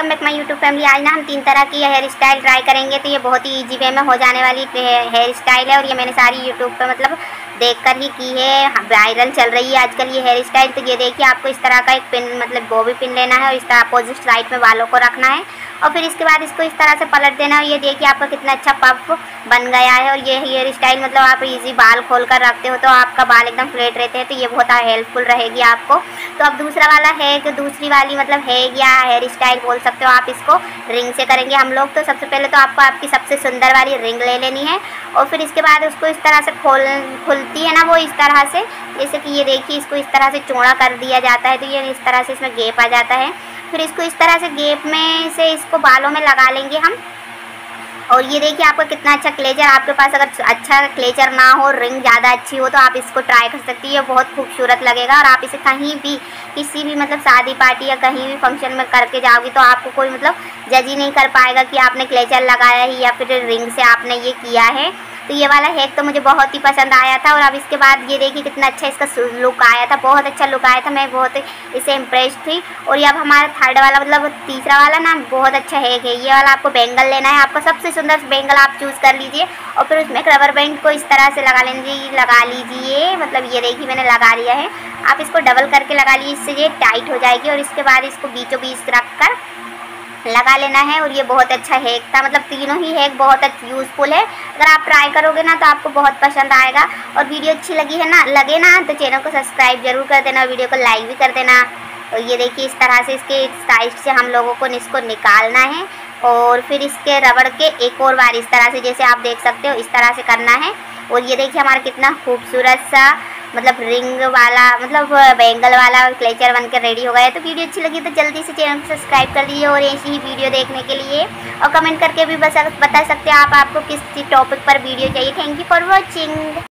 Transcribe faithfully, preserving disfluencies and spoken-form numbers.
Welcome back my YouTube family. आज ना हम तीन तरह की हेयर स्टाइल ट्राई करेंगे। तो ये बहुत ही इजी वे में हो जाने वाली हेयर स्टाइल है और ये मैंने सारी यूट्यूब पे मतलब देखकर ही की है। वायरल चल रही है आजकल ये हेयर स्टाइल। तो ये देखिए, आपको इस तरह का एक पिन मतलब बॉबी पिन लेना है और इस तरह अपोजिट साइड में बालों को रखना है और फिर इसके बाद इसको इस तरह से पलट देना है। और ये देखिए आपका कितना अच्छा पफ बन गया है। और ये हेयर स्टाइल मतलब आप इजी बाल खोल कर रखते हो तो आपका बाल एकदम फ्लैट रहते हैं, तो ये बहुत हेल्पफुल रहेगी आपको। तो अब दूसरा वाला है कि दूसरी वाली मतलब है या हेयर स्टाइल बोल सकते हो आप, इसको रिंग से करेंगे हम लोग। तो सबसे पहले तो आपको आपकी सबसे सुंदर वाली रिंग ले लेनी है और फिर इसके बाद उसको इस तरह से खोल खुलती है ना वो इस तरह से, जैसे कि ये देखिए इसको इस तरह से चौड़ा कर दिया जाता है तो ये इस तरह से इसमें गैप आ जाता है। फिर इसको इस तरह से गैप में से इसको बालों में लगा लेंगे हम। और ये देखिए आपका कितना अच्छा क्लेचर, आपके पास अगर अच्छा क्लेचर ना हो, रिंग ज़्यादा अच्छी हो तो आप इसको ट्राई कर सकती है, बहुत खूबसूरत लगेगा। और आप इसे कहीं भी किसी भी मतलब शादी पार्टी या कहीं भी फंक्शन में करके जाओगी तो आपको कोई मतलब जज ही नहीं कर पाएगा कि आपने क्लेचर लगाया है या फिर रिंग से आपने ये किया है। तो ये वाला हैक तो मुझे बहुत ही पसंद आया था। और अब इसके बाद ये देखिए कितना अच्छा इसका लुक आया था, बहुत अच्छा लुक आया था, मैं बहुत इससे इम्प्रेस थी। और ये अब हमारा थर्ड वाला मतलब तीसरा वाला ना बहुत अच्छा हैक है। ये वाला आपको बैंगल लेना है, आपका सबसे सुंदर बैंगल आप चूज़ कर लीजिए और फिर उसमें रबर बैंड को इस तरह से लगा लीजिए लगा लीजिए मतलब ये देखिए मैंने लगा लिया है। आप इसको डबल करके लगा लीजिए, इससे ये टाइट हो जाएगी। और इसके बाद इसको बीचों बीच रख कर लगा लेना है। और ये बहुत अच्छा हैक था, मतलब तीनों ही हैक बहुत यूज़फुल है। अगर आप ट्राई करोगे ना तो आपको बहुत पसंद आएगा। और वीडियो अच्छी लगी है ना लगे ना तो चैनल को सब्सक्राइब जरूर कर देना और वीडियो को लाइक भी कर देना। और ये देखिए इस तरह से इसके साइड से हम लोगों को इसको निकालना है और फिर इसके रबड़ के एक और बार इस तरह से जैसे आप देख सकते हो इस तरह से करना है। और ये देखिए हमारा कितना खूबसूरत सा मतलब रिंग वाला मतलब बैंगल वाला क्लेचर बन कर रेडी हो गया है। तो वीडियो अच्छी लगी तो जल्दी से चैनल को सब्सक्राइब कर दीजिए और ऐसी ही वीडियो देखने के लिए और कमेंट करके भी बता सकते हैं आप आपको किस टॉपिक पर वीडियो चाहिए। Thank you for watching.